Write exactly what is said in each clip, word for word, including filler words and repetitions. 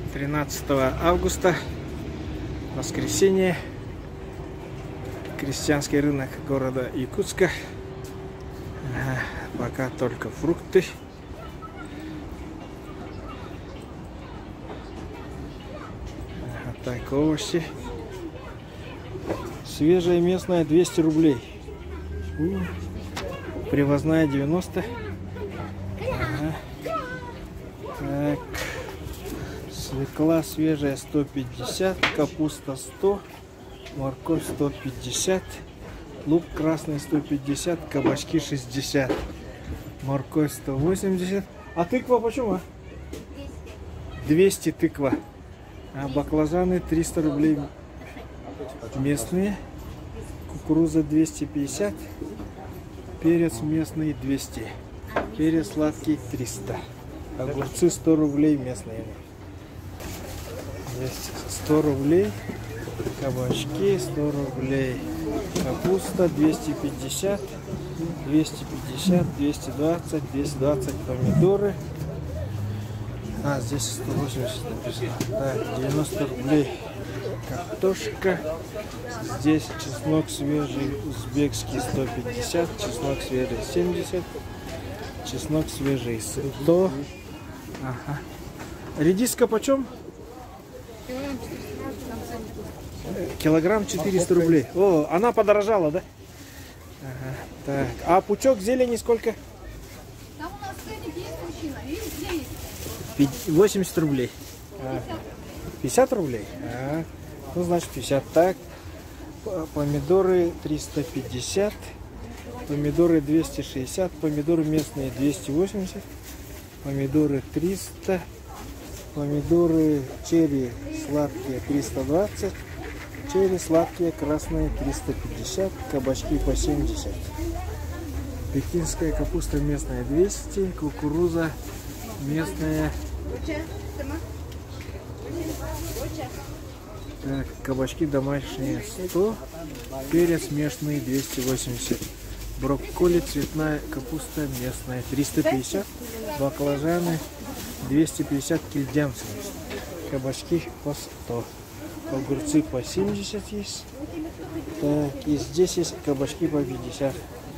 тринадцатого августа, воскресенье, крестьянский рынок города Якутска. Ага, пока только фрукты. Ага, так, овощи. Свежая местная двести рублей. У, привозная девяносто. Ага. Так. Свекла свежая сто пятьдесят, капуста сто, морковь сто пятьдесят, лук красный сто пятьдесят, кабачки шестьдесят, морковь сто восемьдесят. А тыква почем? А? двести тыква. А баклажаны триста рублей местные, кукуруза двести пятьдесят, перец местный двести, перец сладкий триста, огурцы сто рублей местные. Есть сто рублей, кабачки сто рублей, капуста двести пятьдесят, двести пятьдесят, двести двадцать, двести двадцать помидоры. А, здесь сто восемьдесят написано. Так, девяносто рублей картошка. Здесь чеснок свежий узбекский сто пятьдесят, чеснок свежий семьдесят, чеснок свежий сто. Ага. Редиска почем? Килограмм четыреста рублей. О, она подорожала, да? Ага, так. А пучок зелени сколько? Там у нас ценник есть, мужчина. Видишь, восемьдесят рублей. А, пятьдесят рублей? А, ну, значит, пятьдесят. Так. Помидоры триста пятьдесят. Помидоры двести шестьдесят. Помидоры местные двести восемьдесят. Помидоры триста. Помидоры черри сладкие триста двадцать, черри сладкие красные триста пятьдесят, кабачки по семьдесят. Пекинская капуста местная двести, кукуруза местная. Так, кабачки домашние сто, перец местный двести восемьдесят. Брокколи цветная капуста местная триста пятьдесят, баклажаны двести пятьдесят кильдянцев, кабачки по сто, огурцы по семьдесят есть. Так, и здесь есть кабачки по пятьдесят,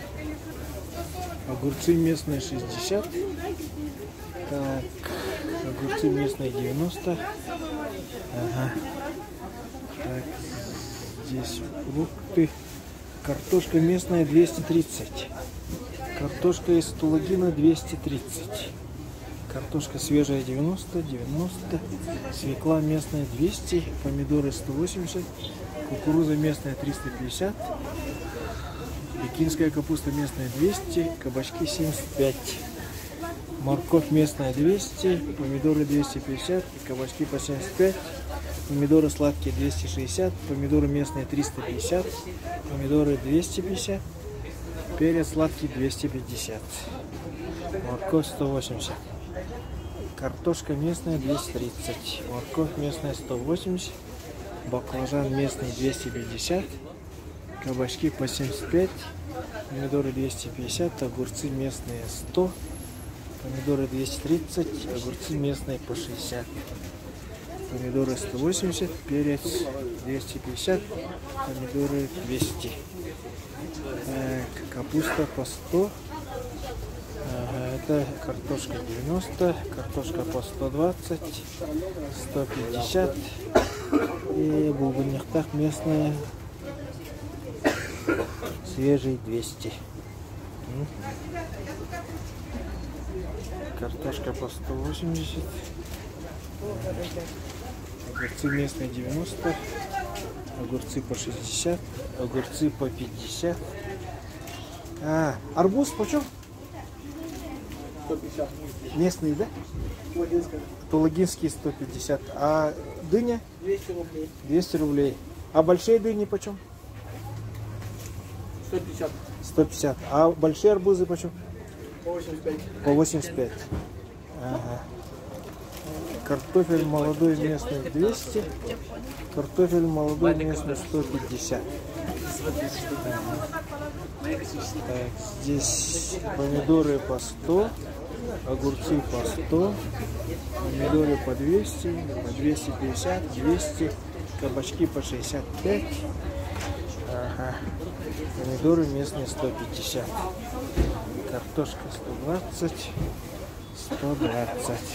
огурцы местные шестьдесят, так, огурцы местные девяносто. Ага. Так, здесь фрукты, картошка местная двести тридцать, картошка из Тулагина двести тридцать. Картошка свежая девяносто, девяносто, свекла местная двести, помидоры сто восемьдесят, кукуруза местная триста пятьдесят, пекинская капуста местная двести, кабачки семьдесят пять, морковь местная двести, помидоры двести пятьдесят, кабачки по семьдесят пять, помидоры сладкие двести шестьдесят, помидоры местные триста пятьдесят, помидоры двести пятьдесят, перец сладкий двести пятьдесят, морковь сто восемьдесят. Картошка местная двести тридцать, морковь местная сто восемьдесят, баклажан местный двести пятьдесят, кабачки по семьдесят пять, помидоры двести пятьдесят, огурцы местные сто, помидоры двести тридцать, огурцы местные по шестьдесят, помидоры сто восемьдесят, перец двести пятьдесят, помидоры двести, так, капуста по сто. Ага, это картошка девяносто, картошка по сто двадцать, сто пятьдесят и булгуньяхтах местная свежий двести. Картошка по сто восемьдесят, огурцы местные девяносто, огурцы по шестьдесят, огурцы по пятьдесят. А, арбуз почем? сто пятьдесят. Местный, да? Тулагинский сто пятьдесят. А дыня? двести рублей. двести рублей. А большие дыни почем? сто пятьдесят. сто пятьдесят. А большие арбузы почем? По восемьдесят пять. По восемьдесят пять. Ага. Картофель молодой местный двести. Картофель молодой местный сто пятьдесят. Ага. Так, здесь помидоры по сто. огурцы по сто, помидоры по двести, по двести пятьдесят, двести, кабачки по шестьдесят пять, ага. Помидоры местные сто пятьдесят, картошка сто двадцать, сто двадцать.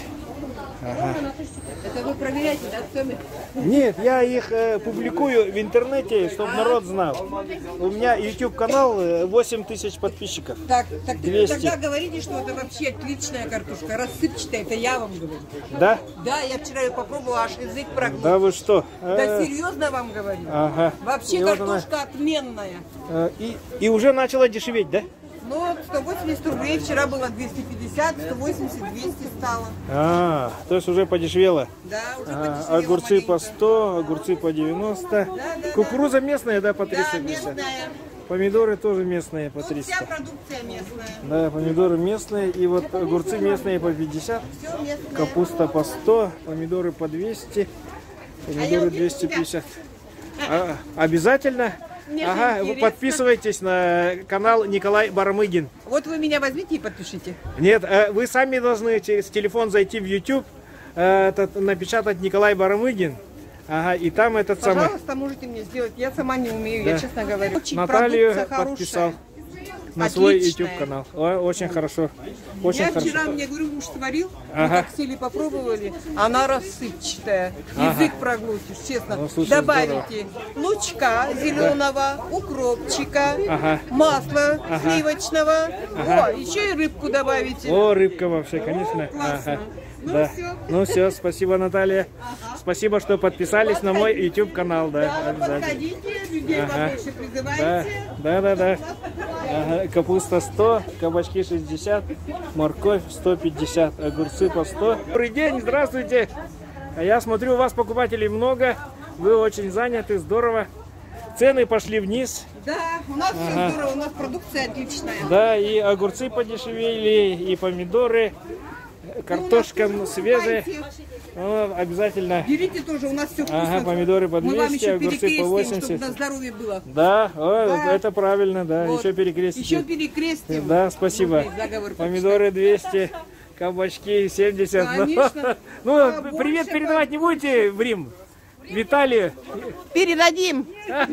Ага. Это вы проверяете, да, в Томе? Нет, я их э, публикую в интернете, чтобы народ знал. У меня YouTube канал, э, восемь тысяч подписчиков. Так, так двести. тогда говорите, что это вообще отличная картошка, рассыпчатая, это я вам говорю. Да? Да, я вчера ее попробовала, аж язык проглотил. Да вы что? Да Э, серьезно вам говорю. Ага. Вообще И вот картошка отменная. э, и, и уже начала дешеветь, да? Ну, сто восемьдесят рублей, вчера было двести пятьдесят, сто восемьдесят, двести стало. А, то есть уже подешевело. Да, уже А, подешевело огурцы по маленько. сто, огурцы по девяносто. да, Кукуруза местная, да, по Да, триста пятьдесят. местная. Помидоры тоже местные по Тут вся триста. продукция местная. Да, помидоры местные. И вот огурцы местные по пятьдесят. Все местное. Капуста по сто, помидоры по двести, помидоры двести пятьдесят. А, обязательно? Мне же Ага, вы интересно. подписывайтесь на канал Николай Барамыгин. Вот вы меня возьмите и подпишите. Нет, э, вы сами должны через телефон зайти в YouTube, э, этот, напечатать Николай Барамыгин. Ага, и там этот самый Пожалуйста, можете мне сделать. Я сама не умею, Да. я честно говорю. Очень Наталью продукция подписал хорошая. на свой Отличная. YouTube канал. О, очень хорошо. Очень Я хорошо. вчера, мне говорю, муж сварил, Ага. мы так сели попробовали, она рассыпчатая, Ага. язык проглотишь, честно. Ну, слушай, Добавите лучка зеленого, укропчика, Ага. масла Ага. сливочного, Ага. о, еще и рыбку добавите. О, рыбка вообще, конечно. классно. Ага. Ну Да. всё. Ну все, спасибо, Наталья. Спасибо, что подписались на мой YouTube канал. Да, Да, обязательно. подходите, людей Ага. побольше Да, призывайте. да, да, да. Ага, капуста сто, кабачки шестьдесят, морковь сто пятьдесят, огурцы по сто. Добрый день, здравствуйте. А я смотрю, у вас покупателей много, вы очень заняты, здорово. Цены пошли вниз, Да, у нас Ага. все здорово, у нас продукция отличная. да, и огурцы подешевели, и помидоры, картошка свежая. Ну, обязательно. Берите тоже, у нас все вкусно. Ага, помидоры по Мы вам двести, еще огурцы по перекрестим, восемьдесят. чтобы на здоровье было. Да, о, Да. это правильно, да, Вот. еще перекрестите. Еще перекрестим. Да, спасибо. Добрый заговор Помидоры двести, кабачки семьдесят. Конечно. Ну, Побольше, привет передавать не будете в Рим? Виталию? Передадим.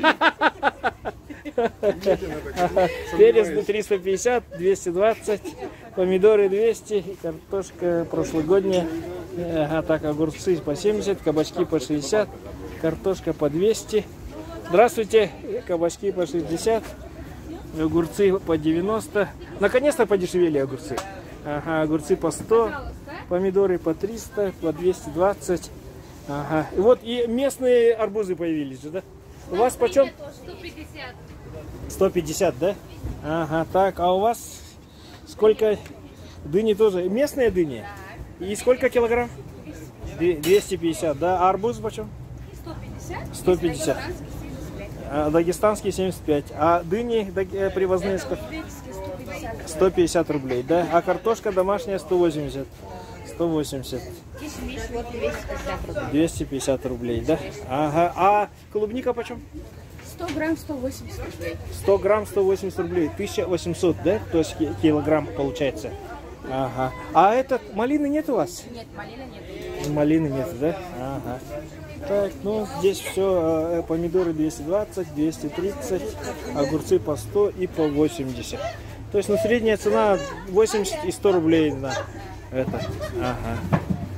Перец триста пятьдесят, двести двадцать, помидоры двести, картошка прошлогодняя. Ага, так, огурцы по семьдесят, кабачки по шестьдесят, картошка по двести. Здравствуйте, кабачки по шестьдесят, огурцы по девяносто. Наконец-то подешевели огурцы. Ага, огурцы по сто, помидоры по триста, по двести двадцать. Ага. И вот и местные арбузы появились же, да? У вас почем? сто пятьдесят. сто пятьдесят, да? Ага, так, а у вас сколько? Дыни тоже. Местные дыни? И сколько килограмм? Две- двести пятьдесят, да? А арбуз почем? сто пятьдесят. сто пятьдесят. А дагестанский семьдесят пять. А дыни даг- э, привозные сколько? сто пятьдесят. сто пятьдесят рублей, да? А картошка домашняя сто восемьдесят. сто восемьдесят. Кишмиш, вот двести пятьдесят рублей. двести пятьдесят рублей, да? Ага. А клубника почем? сто грамм, сто восемьдесят рублей. сто грамм сто восемьдесят рублей, тысяча восемьсот, да? То есть ки- килограмм получается. Ага. А этот малины нет у вас? Нет, малина нет. Малины нет, да? Ага. Так, ну здесь все, помидоры двести двадцать, двести тридцать, огурцы по сто и по восемьдесят. То есть, ну, средняя цена восемьдесят и сто рублей на это. Ага.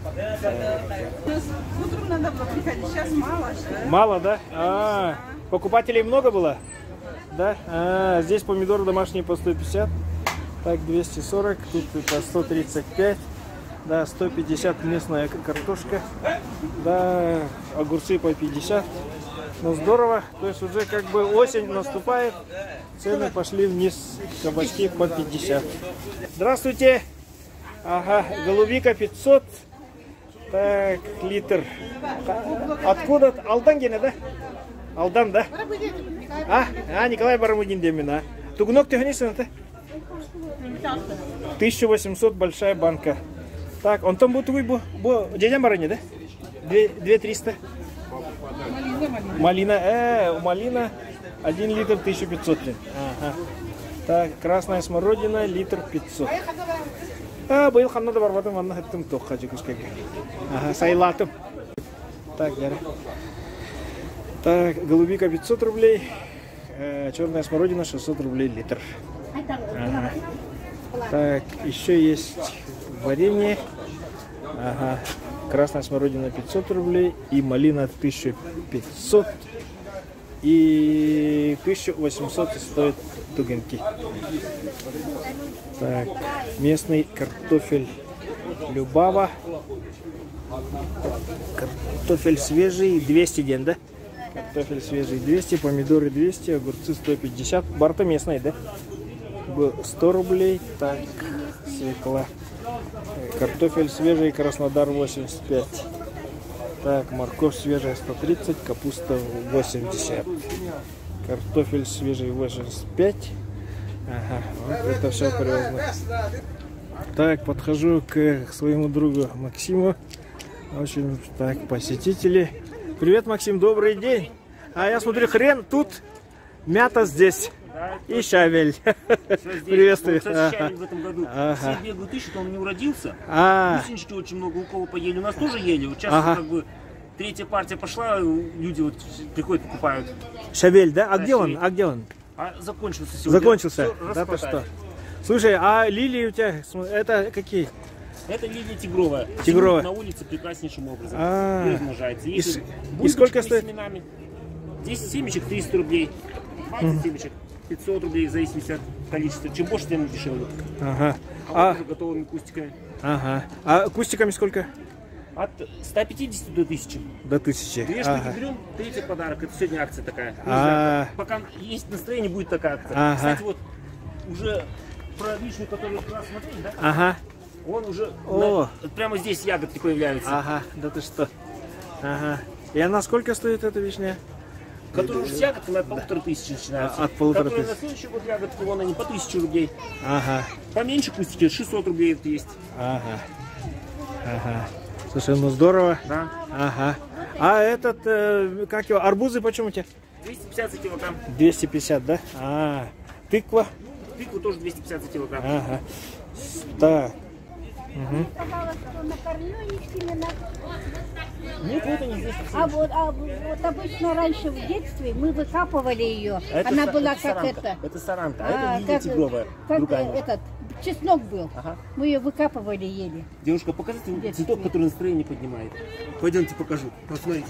Утром надо было приходить, сейчас мало. Мало, да? А, покупателей много было? Да? А, здесь помидоры домашние по сто пятьдесят. Так, двести сорок, тут по сто тридцать пять. Да, сто пятьдесят местная картошка. Да, огурцы по пятьдесят. Ну, здорово. То есть уже как бы осень наступает. Цены пошли вниз. Кабачки по пятьдесят. Здравствуйте. Ага, голубика пятьсот. Так, литр. Откуда? Алдангина, да? Алдан, да? А, а Николай Барамыгин демина. Тугнок ты гонишься, тысяча восемьсот большая банка. Так, он там будет выбу, дядя Барани, да? Две триста. Малина, э, малина один литр тысяча пятьсот. Ага. Так, красная смородина литр пятьсот. А, был ханна да барбатым, анна хэттым тоққа жүкіскеге. Ага, сайлатым. Так, дәрі. Так, голубика пятьсот рублей, э, черная смородина шестьсот рублей литр. Ага. Так, еще есть варенье. Ага. Красная смородина пятьсот рублей и малина тысяча пятьсот и тысяча восемьсот стоит тугенки. Так, местный картофель Любава. Картофель свежий двести ден, да? Картофель свежий двести, помидоры двести, огурцы сто пятьдесят. Барта местный, да? сто рублей. Так, свекла. Картофель свежий, Краснодар восемьдесят пять. Так, морковь свежая сто тридцать, капуста восемьдесят. Картофель свежий восемьдесят пять. Ага, вот это все привозно. Так, подхожу к своему другу Максиму. В общем, так, посетители. Привет, Максим, добрый день. А я смотрю, хрен тут, мята здесь. Да, и щавель. Приветствую. Вот, кстати, щавель в этом году. Ага. Все бегают, ищут, он не уродился. А. Гусенички очень много у кого поели. У нас тоже ели. Вот сейчас Ага. как бы третья партия пошла, люди вот приходят, покупают. Щавель, да? А Да, где он? щавель. А где он? А закончился сегодня. Закончился? Всё Да ты расхватали. что? Слушай, а лилии у тебя, см- это какие? Это лилия тигровая. Тигровая. Зимует на улице прекраснейшим образом. А. И размножается. И с- Если и сколько бульбочками, стоит? семенами. десять семечек триста рублей. двадцать семечек пятьсот рублей, в зависимости от количества. Чем больше, тем дешевле. Ага. А, А, вот уже готовыми кустиками. ага. А кустиками сколько? От ста пятидесяти до тысячи. До тысячи. Две штуки Ага. берем, третий подарок. Это сегодня акция такая. Не А. знаю, пока есть настроение, будет такая акция. Ага. Кстати, вот уже про вишню, которую как раз смотрели, да? Ага. Он уже О. на- прямо здесь ягодки появляются. Ага. Да ты что? Ага. И она сколько стоит, эта вишня? Которые уже с ягодками от полутора тысяч начинаются. От полутора Которые тысяч. на следующий год ягодки, вон они по тысяче рублей. Ага. Поменьше кустики, шестьсот рублей это есть. Ага. Ага. Слушай, ну здорово. Да. Ага. А этот, э, как его, арбузы почему у тебя? двести пятьдесят за килограмм. двести пятьдат, да? А, тыква? Тыкву тоже двести пятьдесят за килограмм. Ага. Так. Накормлю их семена. Нет, вот они здесь. А вот, а вот обычно раньше в детстве мы выкапывали ее. Это Она са- была это как саранка. это. Это саранка, а, а, это лилия как, тигровая. как руками. этот чеснок был. Ага. Мы ее выкапывали, ели. Девушка, покажите мне Детский. цветок, который настроение поднимает. Пойдемте покажу. Посмотрите.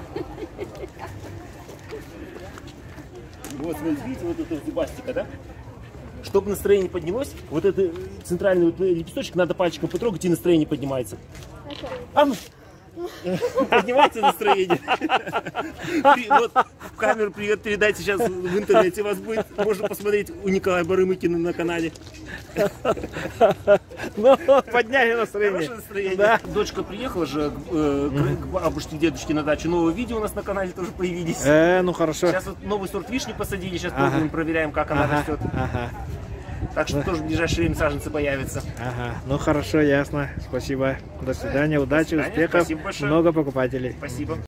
Вот, смотрите, видите, вот это зубастика, да? Чтобы настроение поднялось, вот этот центральный вот лепесточек надо пальчиком потрогать, и настроение поднимается. А, ну. Поднимается настроение. При- Вот в камеру привет передайте, сейчас в интернете вас будет. Можно посмотреть у Николая Барымыкина на канале. Ну, подняли настроение. Хорошее настроение. Да. Дочка приехала же э, к, к бабушке, дедушке на дачу. Новые видео у нас на канале тоже появились. Э, ну хорошо. Сейчас вот новый сорт вишни посадили, сейчас Ага. пробуем, проверяем, как она Ага, растет. ага, Так что тоже в ближайшее время саженцы появятся. ага. Ну хорошо, ясно. Спасибо. До свидания, удачи, свидания, успехов. спасибо большое. Много покупателей. Спасибо.